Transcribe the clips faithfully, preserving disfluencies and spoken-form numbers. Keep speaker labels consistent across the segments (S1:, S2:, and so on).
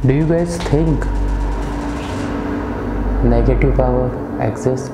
S1: Do you guys think negative power exists?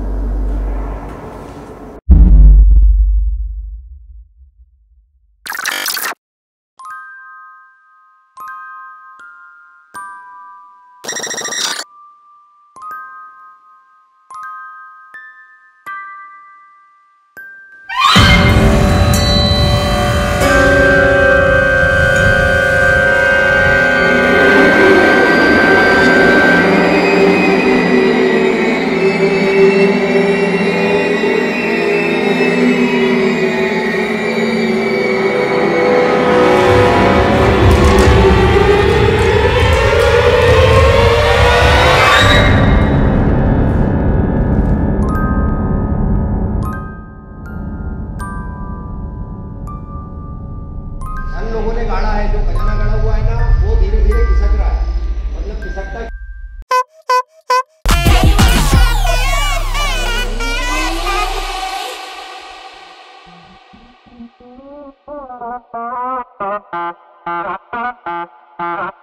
S2: हम लोगों ने गाड़ा है, जो खजाना गाड़ा हुआ है ना, वो धीरे धीरे खिसक रहा है, मतलब खिसकता
S3: Thank you.